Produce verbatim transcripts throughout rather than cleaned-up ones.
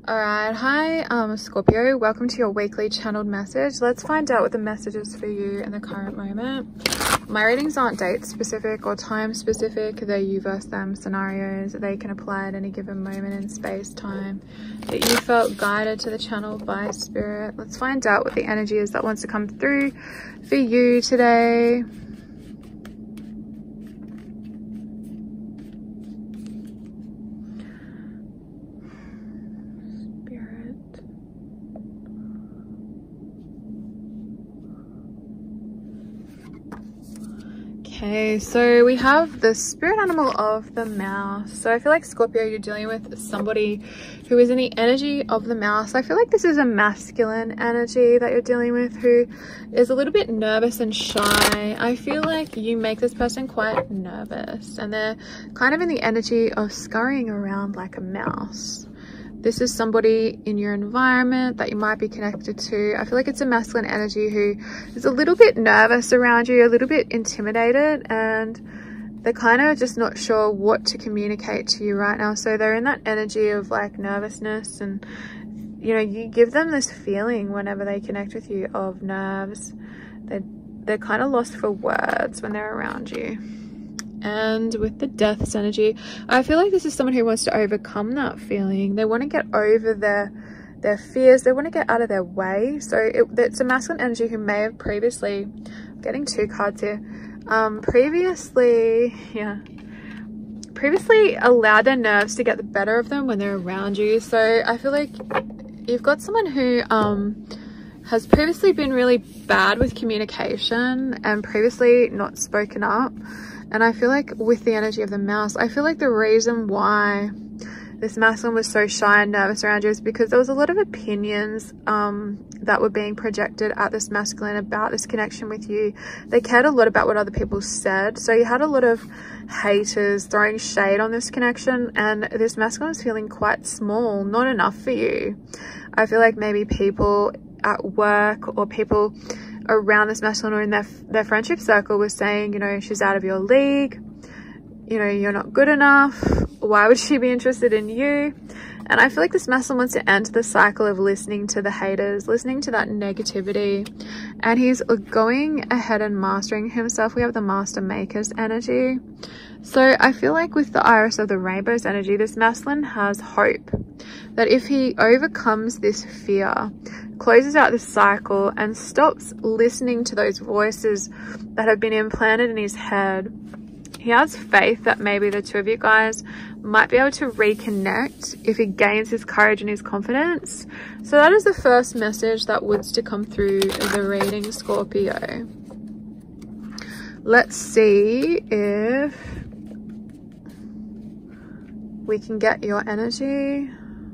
All right, hi um Scorpio, welcome to your weekly channeled message. Let's find out what the message is for you in the current moment. My readings aren't date specific or time specific. They're you versus them scenarios. They can apply at any given moment in space time that you felt guided to the channel by spirit. Let's find out what the energy is that wants to come through for you today. Okay, so we have the spirit animal of the mouse. So I feel like Scorpio, you're dealing with somebody who is in the energy of the mouse. I feel like this is a masculine energy that you're dealing with who is a little bit nervous and shy. I feel like you make this person quite nervous and they're kind of in the energy of scurrying around like a mouse. This is somebody in your environment that you might be connected to. I feel like it's a masculine energy who is a little bit nervous around you, a little bit intimidated, and they're kind of just not sure what to communicate to you right now. So they're in that energy of like nervousness, and you know, you give them this feeling whenever they connect with you of nerves. They're, they're kind of lost for words when they're around you. And with the death's energy, I feel like this is someone who wants to overcome that feeling. They want to get over their their fears. They want to get out of their way. So it, it's a masculine energy who may have previously, I'm getting two cards here, um, previously, yeah, previously allowed their nerves to get the better of them when they're around you. So I feel like you've got someone who um, has previously been really bad with communication and previously not spoken up. And I feel like with the energy of the mouse, I feel like the reason why this masculine was so shy and nervous around you is because there was a lot of opinions um, that were being projected at this masculine about this connection with you. They cared a lot about what other people said. So you had a lot of haters throwing shade on this connection, and this masculine was feeling quite small, not enough for you. I feel like maybe people at work or people around this masculine or in their, their friendship circle was saying, you know, she's out of your league, you know, you're not good enough, why would she be interested in you? And I feel like this masculine wants to end the cycle of listening to the haters, listening to that negativity, and he's going ahead and mastering himself. We have the master maker's energy. So I feel like with the iris of the rainbow's energy, this masculine has hope that if he overcomes this fear, closes out this cycle and stops listening to those voices that have been implanted in his head, he has faith that maybe the two of you guys might be able to reconnect if he gains his courage and his confidence. So that is the first message that wants to come through the reading, Scorpio. Let's see if we can get your energy.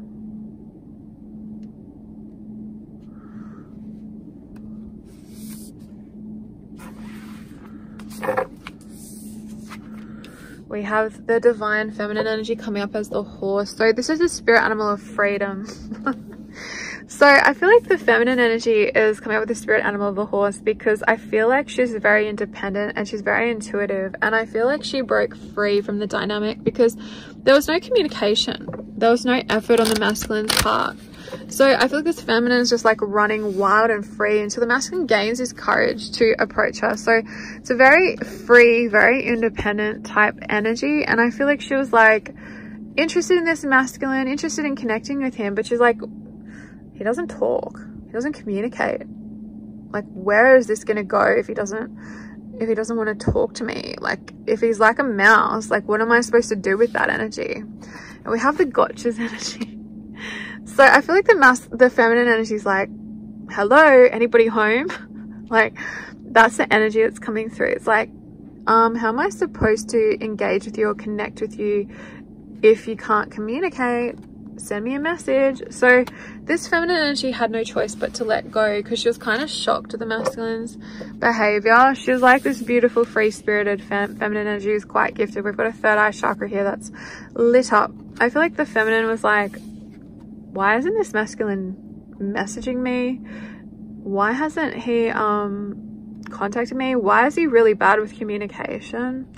We have the divine feminine energy coming up as the horse. So this is a spirit animal of freedom. So I feel like the feminine energy is coming up with the spirit animal of the horse because I feel like she's very independent and she's very intuitive. And I feel like she broke free from the dynamic because there was no communication. There was no effort on the masculine's part. So I feel like this feminine is just like running wild and free until the masculine gains his courage to approach her. So it's a very free, very independent type energy. And I feel like she was like interested in this masculine, interested in connecting with him, but she's like, he doesn't talk, he doesn't communicate. Like, where is this gonna go if he doesn't if he doesn't want to talk to me? Like, if he's like a mouse, like what am I supposed to do with that energy? And we have the gotchas energy. So I feel like the mas the feminine energy is like, hello, anybody home? Like, that's the energy that's coming through. It's like, um how am I supposed to engage with you or connect with you if you can't communicate? Send me a message. So this feminine energy had no choice but to let go because she was kind of shocked at the masculine's behavior. She was like this beautiful, free-spirited fem feminine energy is quite gifted. We've got a third eye chakra here that's lit up. I feel like the feminine was like, why isn't this masculine messaging me? Why hasn't he um contacted me? Why is he really bad with communication?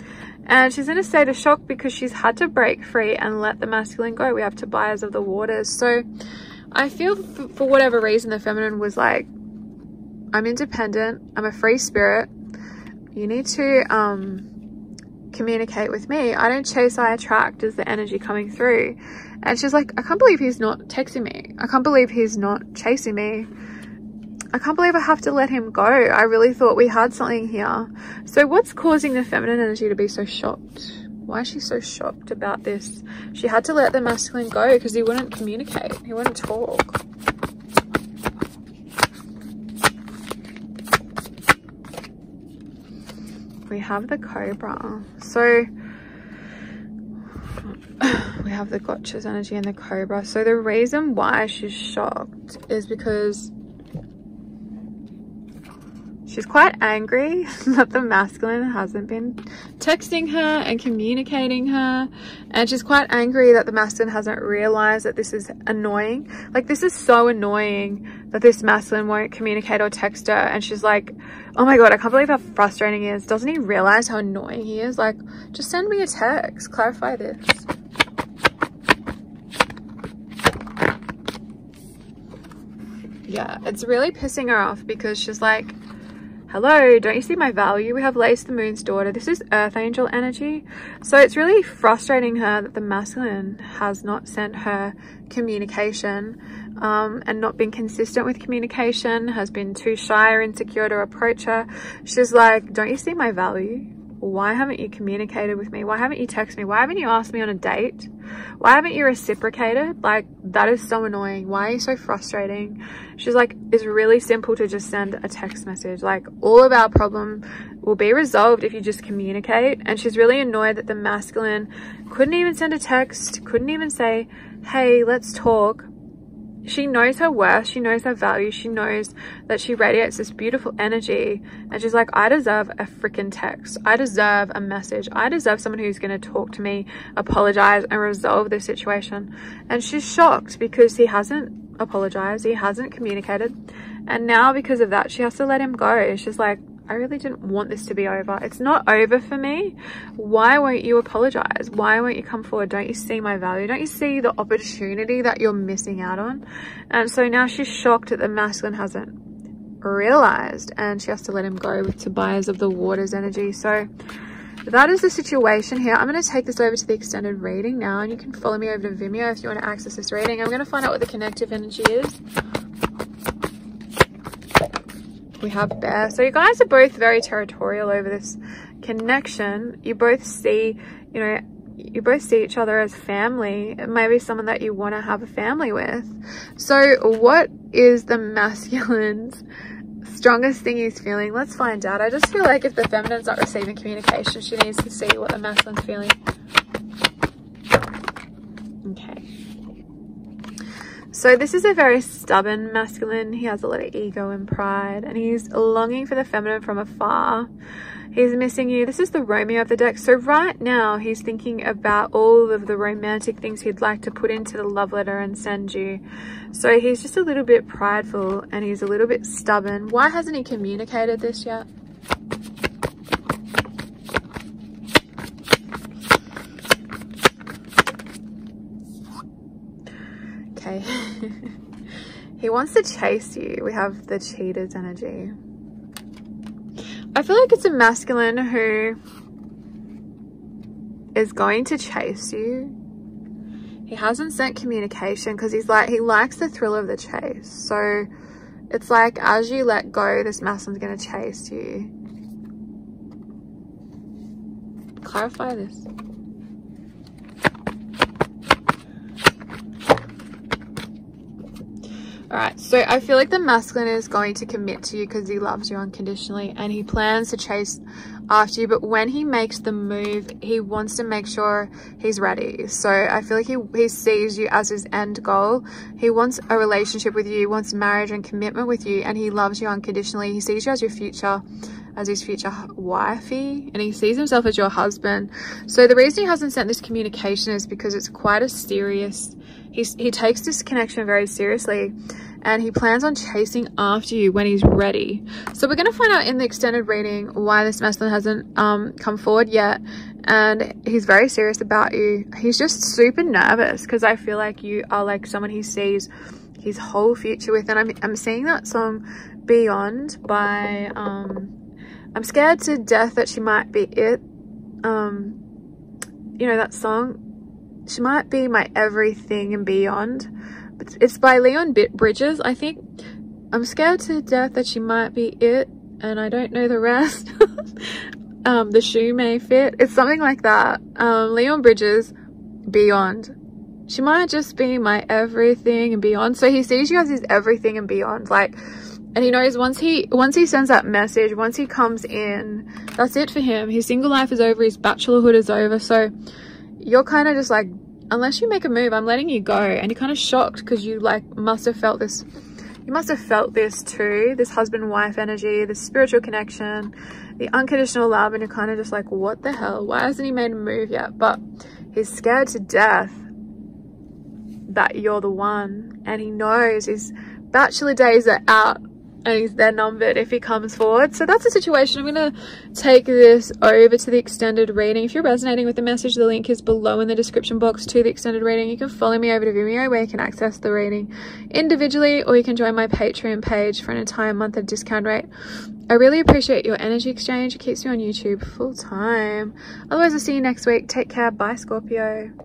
and she's in a state of shock because she's had to break free and let the masculine go. We have Tobias of the waters. So I feel for whatever reason the feminine was like, I'm independent, I'm a free spirit, you need to um communicate with me. I don't chase, I attract is the energy coming through. And she's like, I can't believe he's not texting me, I can't believe he's not chasing me, I can't believe I have to let him go. I really thought we had something here. So what's causing the feminine energy to be so shocked? Why is she so shocked about this? She had to let the masculine go because he wouldn't communicate, he wouldn't talk. We have the Cobra. So we have the Gotcha's energy and the Cobra. So the reason why she's shocked is because she's quite angry that the masculine hasn't been texting her and communicating her. And she's quite angry that the masculine hasn't realized that this is annoying. Like, this is so annoying that this masculine won't communicate or text her. And she's like, oh my God, I can't believe how frustrating he is. Doesn't he realize how annoying he is? Like, just send me a text, clarify this. Yeah, it's really pissing her off because she's like, hello, don't you see my value? We have Lace, the moon's daughter. This is earth angel energy. So it's really frustrating her that the masculine has not sent her communication um, and not been consistent with communication, has been too shy or insecure to approach her. She's like, don't you see my value? Why haven't you communicated with me? Why haven't you texted me? Why haven't you asked me on a date? Why haven't you reciprocated? Like, that is so annoying. Why are you so frustrating? She's like, it's really simple to just send a text message. Like, all of our problem will be resolved if you just communicate. And she's really annoyed that the masculine couldn't even send a text, couldn't even say, hey, let's talk. She knows her worth, she knows her value, she knows that she radiates this beautiful energy, and she's like, I deserve a freaking text, I deserve a message, I deserve someone who's going to talk to me, apologize and resolve this situation. And she's shocked because he hasn't apologized, he hasn't communicated, and now because of that she has to let him go. She's like, I really didn't want this to be over. It's not over for me. Why won't you apologize? Why won't you come forward? Don't you see my value? Don't you see the opportunity that you're missing out on? And so now she's shocked that the masculine hasn't realized, and she has to let him go with Tobias of the waters energy. So that is the situation here. I'm going to take this over to the extended reading now, and you can follow me over to Vimeo if you want to access this reading. I'm going to find out what the connective energy is. We have Bear. So you guys are both very territorial over this connection. You both see, you know, you both see each other as family. It may be someone that you want to have a family with. So what is the masculine's strongest thing he's feeling? Let's find out. I just feel like if the feminine's not receiving communication, she needs to see what the masculine's feeling. Okay. So this is a very stubborn masculine. He has a lot of ego and pride, and he's longing for the feminine from afar. He's missing you. This is the Romeo of the deck. So right now he's thinking about all of the romantic things he'd like to put into the love letter and send you. So he's just a little bit prideful and he's a little bit stubborn. Why hasn't he communicated this yet? Okay. He wants to chase you. We have the cheater's energy. I feel like it's a masculine who is going to chase you. He hasn't sent communication because he's like, he likes the thrill of the chase. So it's like, as you let go, this masculine's going to chase you. Clarify this. Alright, so I feel like the masculine is going to commit to you because he loves you unconditionally and he plans to chase after you, but when he makes the move, he wants to make sure he's ready. So I feel like he, he sees you as his end goal. He wants a relationship with you, he wants marriage and commitment with you, and he loves you unconditionally. He sees you as your future, as his future wifey, and he sees himself as your husband. So the reason he hasn't sent this communication is because it's quite a serious, he's, he takes this connection very seriously, and he plans on chasing after you when he's ready. So we're going to find out in the extended reading why this masculine hasn't um, come forward yet, and he's very serious about you. He's just super nervous because I feel like you are like someone he sees his whole future with. And I'm, I'm seeing that song Beyond by um I'm scared to death that she might be it. Um you know that song, she might be my everything and beyond. It's by Leon Bridges, I think. I'm scared to death that she might be it, and I don't know the rest. Um the shoe may fit, it's something like that. um Leon Bridges, Beyond. She might just be my everything and beyond. So he sees you as his everything and beyond, like, and he knows once he once he sends that message, once he comes in, that's it for him. His single life is over, his bachelorhood is over. So you're kind of just like, unless you make a move, I'm letting you go. And you're kind of shocked because you like must have felt this, you must have felt this too, this husband-wife energy, this spiritual connection, the unconditional love, and you're kind of just like, what the hell, why hasn't he made a move yet? But he's scared to death that you're the one, and he knows his bachelor days are out and he's they're numbered if he comes forward. So that's the situation. I'm gonna take this over to the extended reading. If you're resonating with the message, the link is below in the description box to the extended reading. You can follow me over to Vimeo where you can access the reading individually, or you can join my Patreon page for an entire month at discount rate. I really appreciate your energy exchange. It keeps me on YouTube full time. Otherwise, I'll see you next week. Take care. Bye, Scorpio.